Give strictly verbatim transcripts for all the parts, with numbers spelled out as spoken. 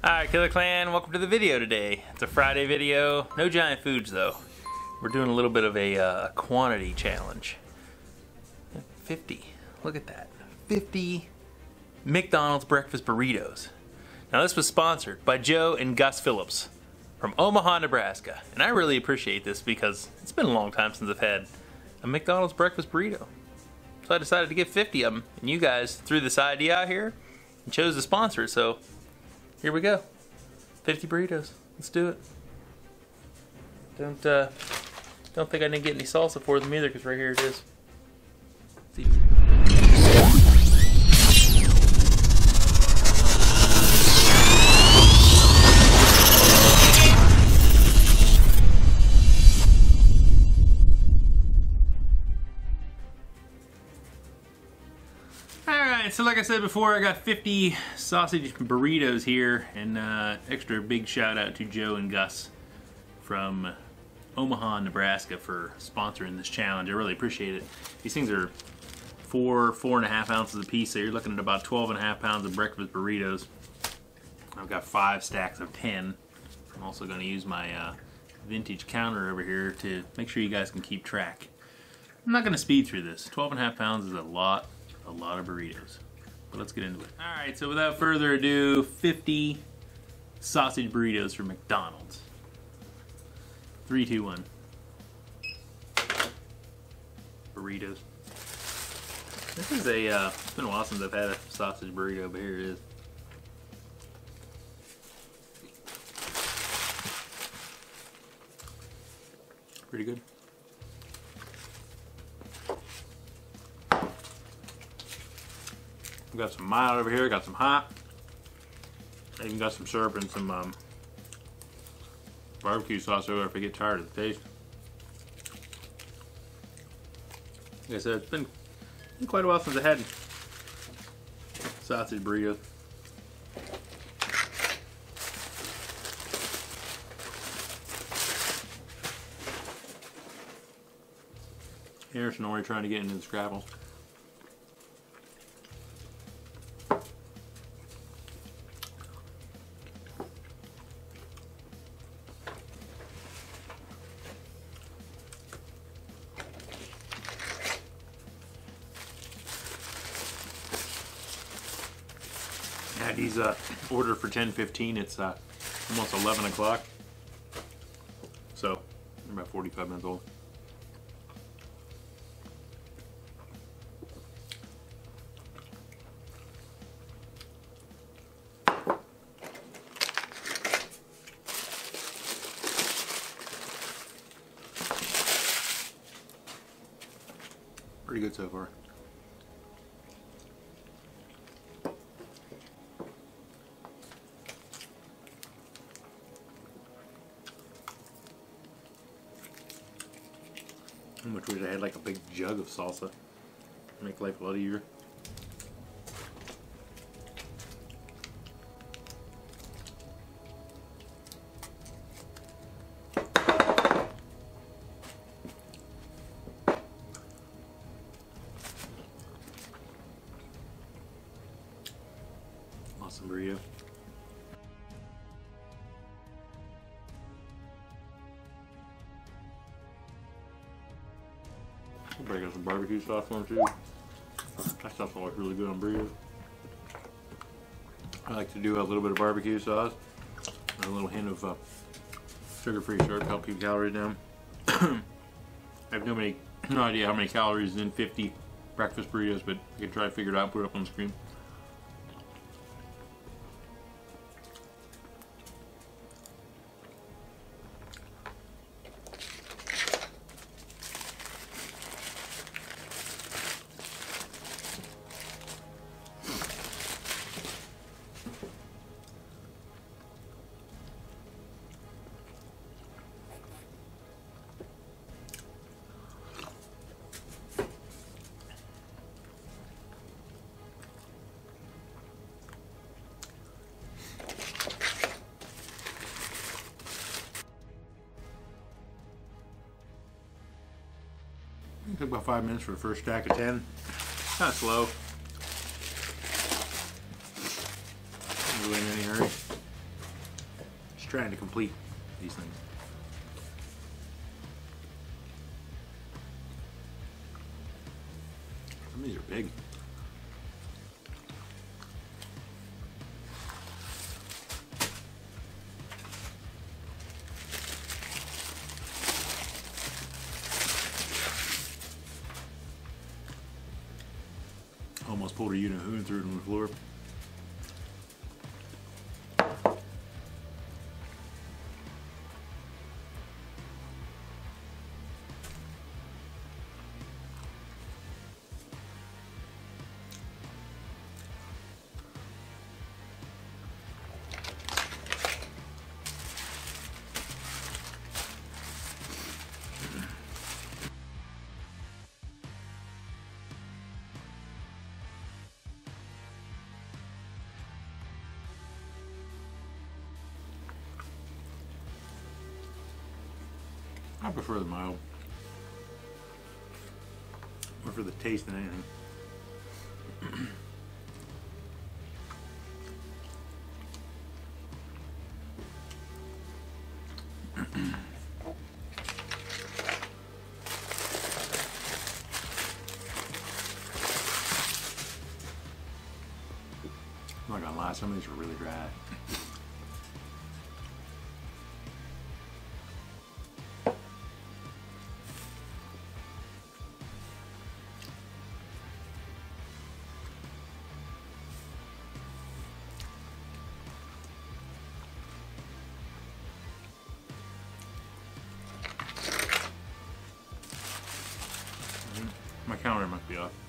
Alright, Killer Clan, welcome to the video today. It's a Friday video. No giant foods though. We're doing a little bit of a uh, quantity challenge. fifty. Look at that. fifty McDonald's breakfast burritos. Now this was sponsored by Joe and Gus Phillips from Omaha, Nebraska. And I really appreciate this because it's been a long time since I've had a McDonald's breakfast burrito. So I decided to get fifty of them. And you guys threw this idea out here and chose to sponsor it. So here we go. fifty burritos. Let's do it. Don't uh, don't think I didn't get any salsa for them either, because right here it is. See. Alright, so like I said before, I got fifty sausage burritos here, and uh, extra big shout out to Joe and Gus from Omaha, Nebraska for sponsoring this challenge. I really appreciate it. These things are four, four and a half ounces a piece, so you're looking at about twelve and a half pounds of breakfast burritos. I've got five stacks of ten. I'm also going to use my uh, vintage counter over here to make sure you guys can keep track. I'm not going to speed through this. twelve and a half pounds is a lot. A lot of burritos, but let's get into it. All right, so without further ado, fifty sausage burritos from McDonald's. Three, two, one. Burritos. This is a, uh, it's been a while since I've had a sausage burrito, but here it is. Pretty good. Got some mild over here, got some hot. I even got some syrup and some um, barbecue sauce over if I get tired of the taste. Like I said, it's been, been quite a while since I had sausage burritos. Here's Nori trying to get into the Scrabble. Had these uh, ordered for ten fifteen. It's uh, almost eleven o'clock, so they're about forty-five minutes old. Pretty good so far. How much wish I had like a big jug of salsa. Make life a lot easier. Awesome burrito. Break out some barbecue sauce on too. That stuff's always really good on burritos. I like to do a little bit of barbecue sauce and a little hint of uh, sugar-free syrup to help keep calories down. I have no many, no idea how many calories is in fifty breakfast burritos, but I can try to figure it out and put it up on the screen. It took about five minutes for the first stack of ten. Kind of slow. Not really in any hurry. Just trying to complete these things. Some of these are big. Almost pulled a unit and threw it on the floor. I prefer the mild. More for the taste than anything. I'm not gonna lie, some of these are really dry. My counter must be off.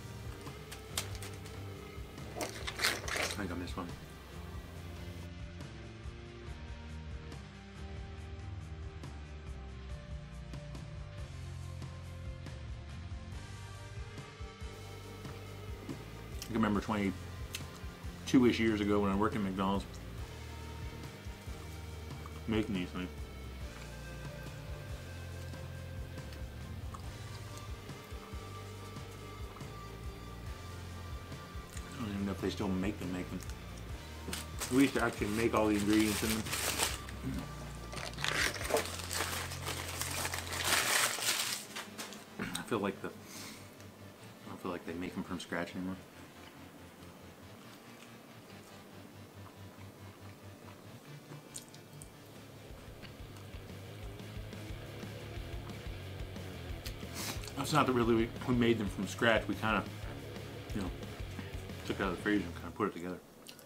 I think I missed one. I can remember twenty-two-ish years ago when I worked at McDonald's making these things. I don't even know if they still make them, make them. We used to actually make all the ingredients in them. I feel like the, I don't feel like they make them from scratch anymore. It's not that really we, we made them from scratch. We kind of, you know, took it out of the freezer and kind of put it together.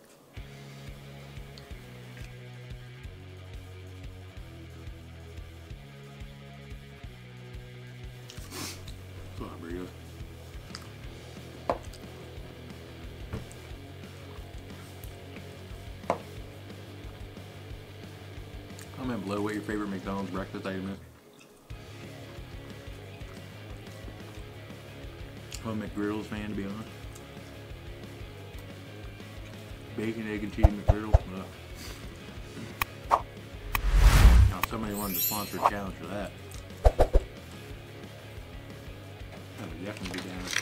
Come on, burritos. Comment below what your favorite McDonald's breakfast item is. I'm a McGriddles fan, to be honest. Bacon, egg, and cheese McGriddles. Now, if somebody wanted to sponsor a challenge for that, that would definitely be down.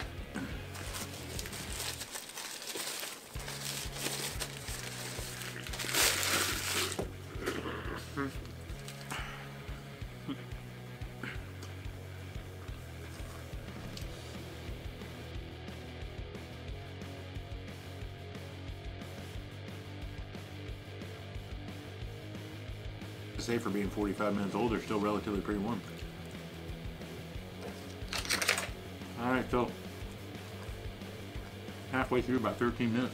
To say for being forty-five minutes old, they're still relatively pretty warm. All right, so halfway through, about thirteen minutes.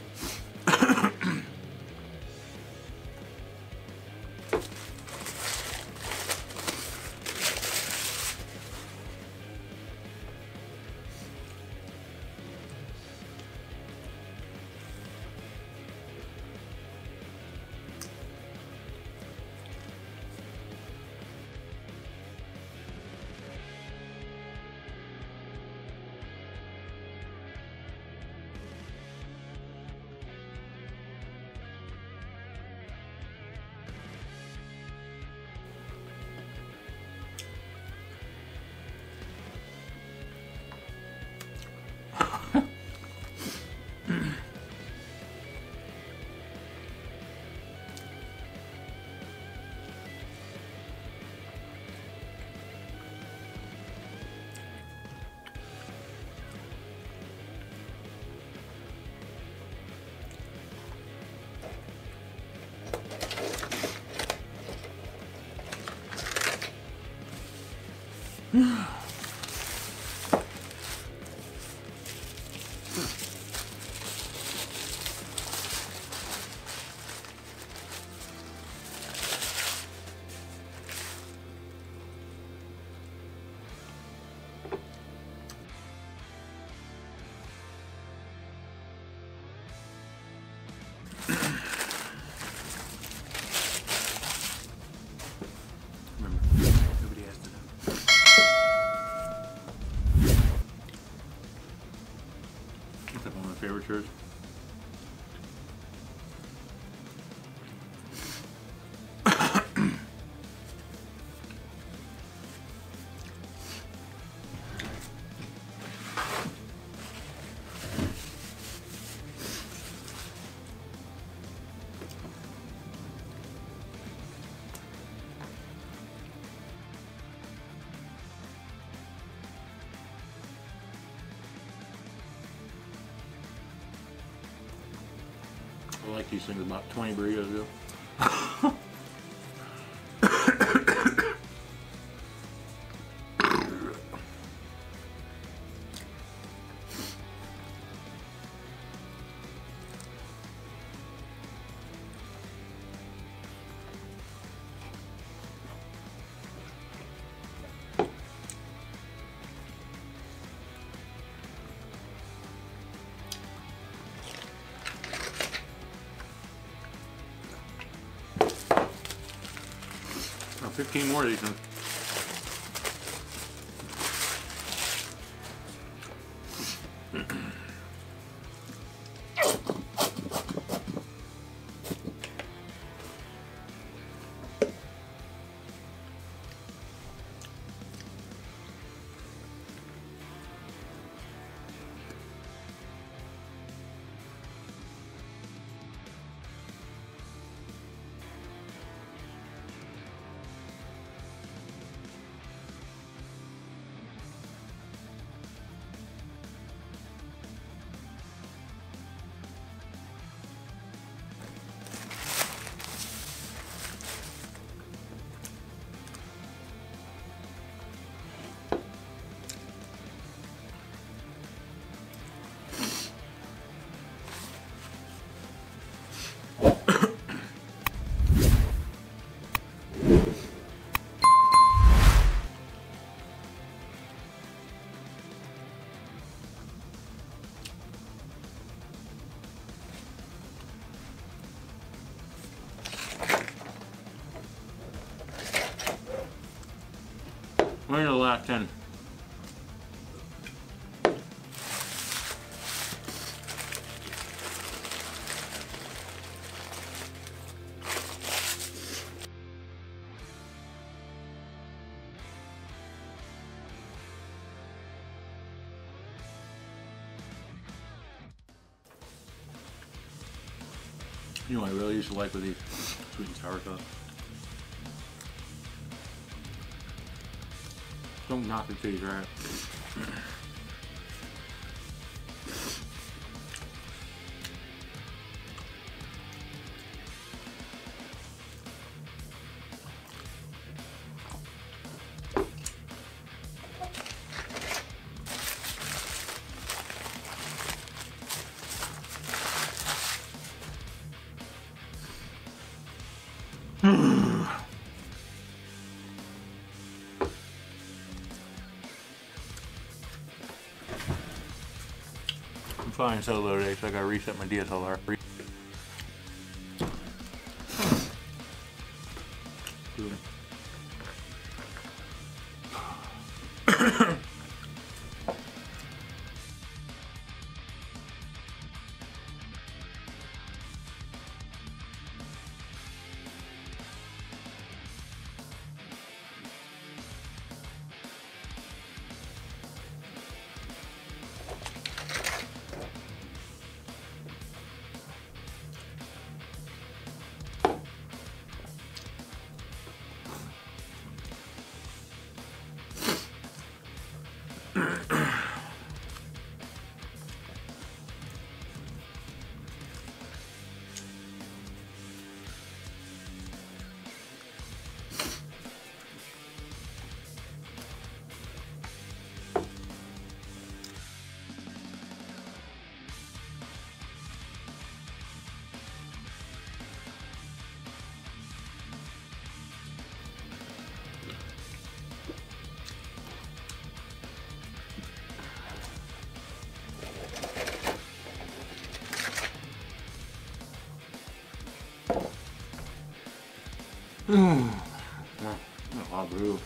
Favorite church. I like these things about twenty burritos ago. fifteen more of these. Where are the last ten? You know what I really used to like with these sweet and sour sauce? Don't knock the cheese, right? I'm flying solo today, so I gotta reset my D S L R. Mmm. A lot of burritos.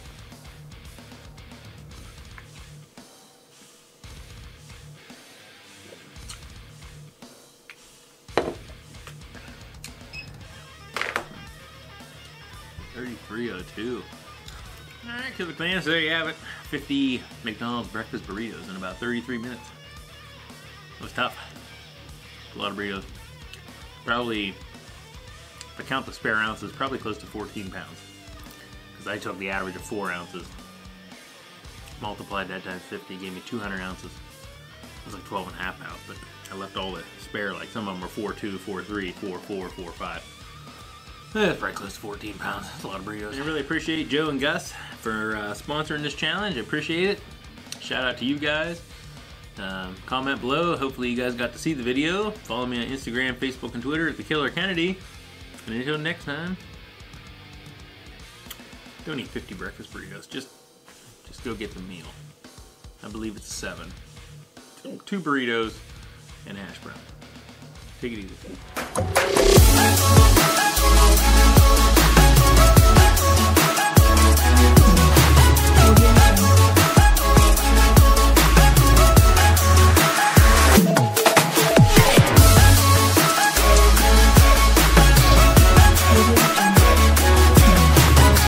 thirty-three oh two. Alright, Killer Clans, there you have it. fifty McDonald's breakfast burritos in about thirty-three minutes. It was tough. A lot of burritos. Probably, if I count the spare ounces, probably close to fourteen pounds. Because I took the average of four ounces. Multiplied that times fifty, gave me two hundred ounces. It was like twelve and a half pounds, but I left all the spare, like some of them were four two, four three, four four, four five. That's probably close to fourteen pounds. That's a lot of burritos. I really appreciate Joe and Gus for uh, sponsoring this challenge. I appreciate it. Shout out to you guys. Um, comment below. Hopefully you guys got to see the video. Follow me on Instagram, Facebook, and Twitter at The Killer Kennedy. And until next time, don't eat fifty breakfast burritos. Just, just go get the meal. I believe it's seven. Two burritos and a hash brown. Take it easy.